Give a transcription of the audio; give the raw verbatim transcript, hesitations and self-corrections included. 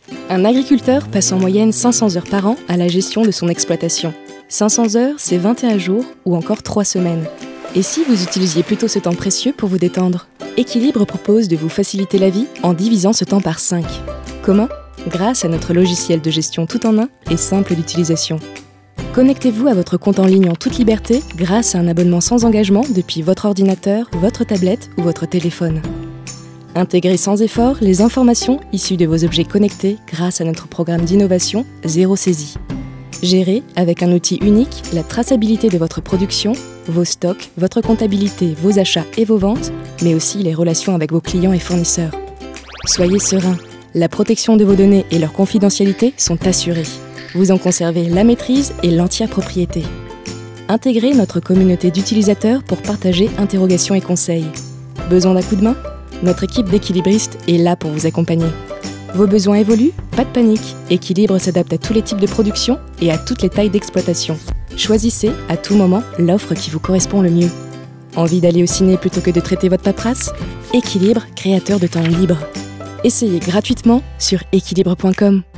Un agriculteur passe en moyenne cinq cents heures par an à la gestion de son exploitation. cinq cents heures, c'est vingt et un jours ou encore trois semaines. Et si vous utilisiez plutôt ce temps précieux pour vous détendre? Équilibre propose de vous faciliter la vie en divisant ce temps par cinq. Comment? Grâce à notre logiciel de gestion tout en un et simple d'utilisation. Connectez-vous à votre compte en ligne en toute liberté grâce à un abonnement sans engagement depuis votre ordinateur, votre tablette ou votre téléphone. Intégrez sans effort les informations issues de vos objets connectés grâce à notre programme d'innovation Zéro Saisie. Gérez, avec un outil unique, la traçabilité de votre production, vos stocks, votre comptabilité, vos achats et vos ventes, mais aussi les relations avec vos clients et fournisseurs. Soyez serein, la protection de vos données et leur confidentialité sont assurées. Vous en conservez la maîtrise et l'entière propriété. Intégrez notre communauté d'utilisateurs pour partager interrogations et conseils. Besoin d'un coup de main? Notre équipe d'équilibristes est là pour vous accompagner. Vos besoins évoluent? Pas de panique. Équilibre s'adapte à tous les types de production et à toutes les tailles d'exploitation. Choisissez à tout moment l'offre qui vous correspond le mieux. Envie d'aller au ciné plutôt que de traiter votre paperasse? Équilibre, créateur de temps libre. Essayez gratuitement sur équilibre point com.